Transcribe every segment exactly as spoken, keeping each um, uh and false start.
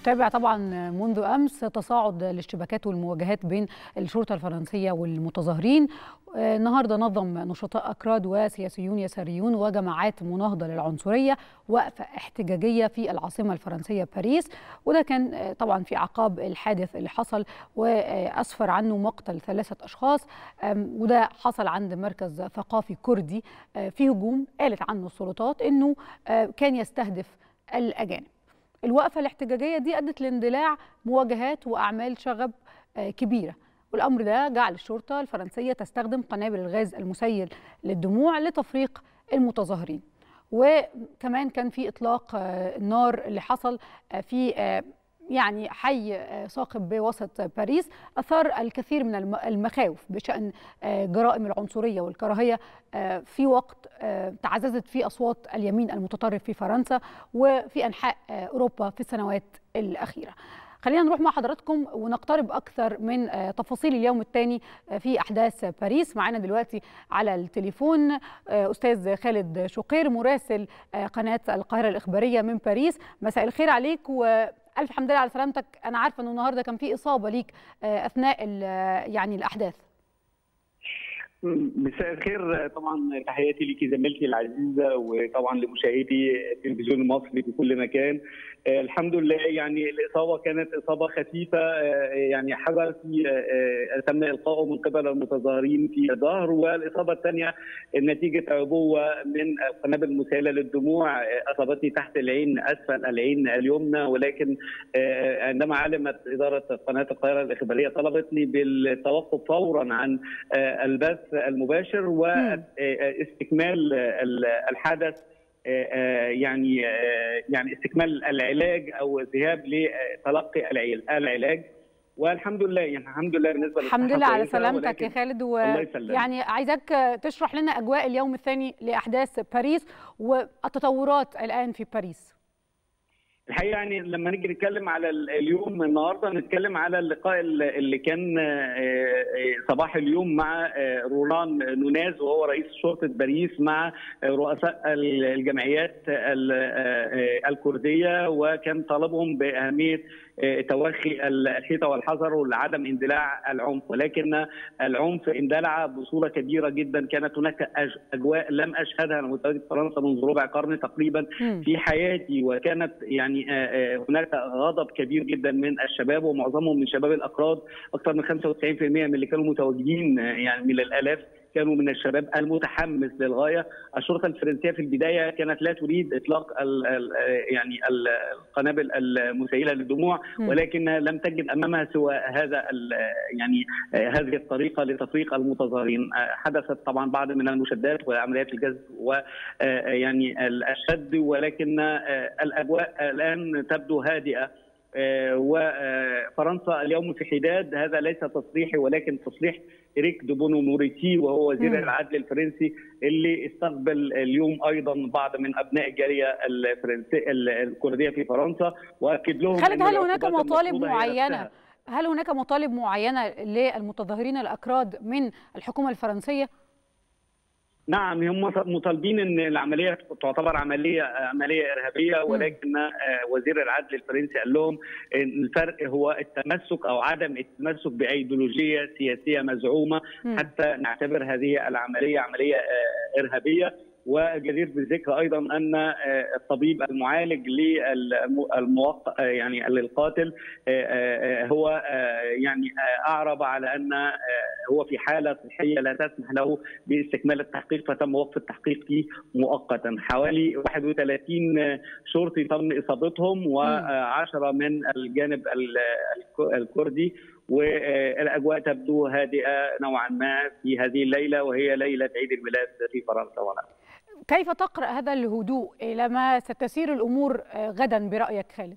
تابع طبعا منذ أمس تصاعد الاشتباكات والمواجهات بين الشرطة الفرنسية والمتظاهرين. النهارده نظم نشطاء أكراد وسياسيون يساريون وجماعات مناهضة للعنصرية وقفة احتجاجية في العاصمة الفرنسية باريس، وده كان طبعا في أعقاب الحادث اللي حصل وأسفر عنه مقتل ثلاثة أشخاص، وده حصل عند مركز ثقافي كردي في هجوم قالت عنه السلطات إنه كان يستهدف الأجانب. الوقفة الاحتجاجية دي أدت لاندلاع مواجهات وأعمال شغب كبيرة، والأمر ده جعل الشرطة الفرنسية تستخدم قنابل الغاز المسيل للدموع لتفريق المتظاهرين. وكمان كان في إطلاق النار اللي حصل في يعني حي ثاقب بوسط باريس، أثار الكثير من المخاوف بشأن جرائم العنصرية والكراهية في وقت تعززت فيه أصوات اليمين المتطرف في فرنسا وفي أنحاء أوروبا في السنوات الأخيرة. خلينا نروح مع حضراتكم ونقترب أكثر من تفاصيل اليوم الثاني في أحداث باريس. معنا دلوقتي على التليفون أستاذ خالد شقير مراسل قناة القاهرة الإخبارية من باريس. مساء الخير عليك وألف حمد لله على سلامتك. أنا عارفة أنه النهاردة كان في إصابة ليك أثناء يعني الأحداث. مساء الخير، طبعا تحياتي ليكي زميلتي العزيزه وطبعا لمشاهدي التلفزيون المصري في كل مكان. آه الحمد لله، يعني الاصابه كانت اصابه خفيفه، آه يعني حجر في آه تم القائه من قبل المتظاهرين في الظهر، والاصابه الثانيه نتيجه عبوه من القنابل المسيله للدموع اصابتني تحت العين اسفل العين اليمنى، ولكن آه عندما علمت اداره قناه القاهره الاخباريه طلبتني بالتوقف فورا عن آه البث المباشر واستكمال الحدث، يعني يعني استكمال العلاج او الذهاب لتلقي العلاج. والحمد لله يعني الحمد لله بالنسبه الحمد لله على سلامتك يا خالد. ويعني عايزاك تشرح لنا اجواء اليوم الثاني لاحداث باريس والتطورات الان في باريس. الحقيقه يعني لما نيجي نتكلم على اليوم النهارده نتكلم على اللقاء اللي كان صباح اليوم مع رولان نوناز وهو رئيس شرطه باريس مع رؤساء الجمعيات الكرديه، وكان طالبهم باهميه توخي الحيطه والحذر وعدم اندلاع العنف، ولكن العنف اندلع بصوره كبيره جدا. كانت هناك اجواء لم اشهدها انا متواجد فرنسا منذ ربع قرن تقريبا في حياتي، وكانت يعني هناك غضب كبير جدا من الشباب ومعظمهم من شباب الاكراد. اكثر من خمسة وتسعين بالمئة من اللي كانوا متواجدين يعني من الالاف كانوا من الشباب المتحمس للغايه. الشرطه الفرنسيه في البدايه كانت لا تريد اطلاق ال ال يعني القنابل المسيله للدموع، ولكن لم تجد امامها سوى هذا يعني هذه الطريقه لتفريق المتظاهرين. حدثت طبعا بعض من المشادات وعمليات الجذب ويعني الشد، ولكن الاجواء الان تبدو هادئه. وفرنسا اليوم في حداد، هذا ليس تصريحي ولكن تصريح إريك دوبونو موريتي وهو وزير العدل الفرنسي، اللي استقبل اليوم ايضا بعض من ابناء الجاليه الفرنسيه الكرديه في فرنسا واكد لهم. خالد، هل هناك مطالب معينه هل هناك مطالب معينه للمتظاهرين الاكراد من الحكومه الفرنسيه؟ نعم، هم مطالبين ان العمليه تعتبر عمليه عمليه ارهابيه، ولكن وزير العدل الفرنسي قال لهم ان الفرق هو التمسك او عدم التمسك بايديولوجيه سياسيه مزعومه حتى نعتبر هذه العمليه عمليه ارهابيه. وجدير بالذكر ايضا ان الطبيب المعالج للموقع يعني للقاتل هو يعني اعرب على ان هو في حاله صحيه لا تسمح له باستكمال التحقيق، فتم وقف التحقيق فيه مؤقتا. حوالي واحد وثلاثين شرطي تم اصابتهم وعشرة من الجانب الكردي، والاجواء تبدو هادئه نوعا ما في هذه الليله وهي ليله عيد الميلاد في فرنسا. ولا كيف تقرأ هذا الهدوء إلى ما ستسير الأمور غدا برأيك خالد؟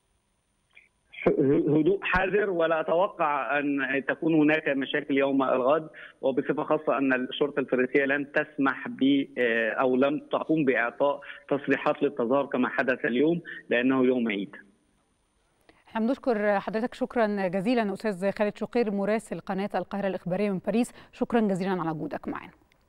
هدوء حذر، ولا أتوقع أن تكون هناك مشاكل يوم الغد، وبصفة خاصة أن الشرطة الفرنسية لن تسمح ب أو لم تقوم بإعطاء تصريحات للتظاهر كما حدث اليوم لأنه يوم عيد. احنا بنشكر حضرتك شكرا جزيلا أستاذ خالد شقير مراسل قناة القاهرة الإخبارية من باريس، شكرا جزيلا على وجودك معنا.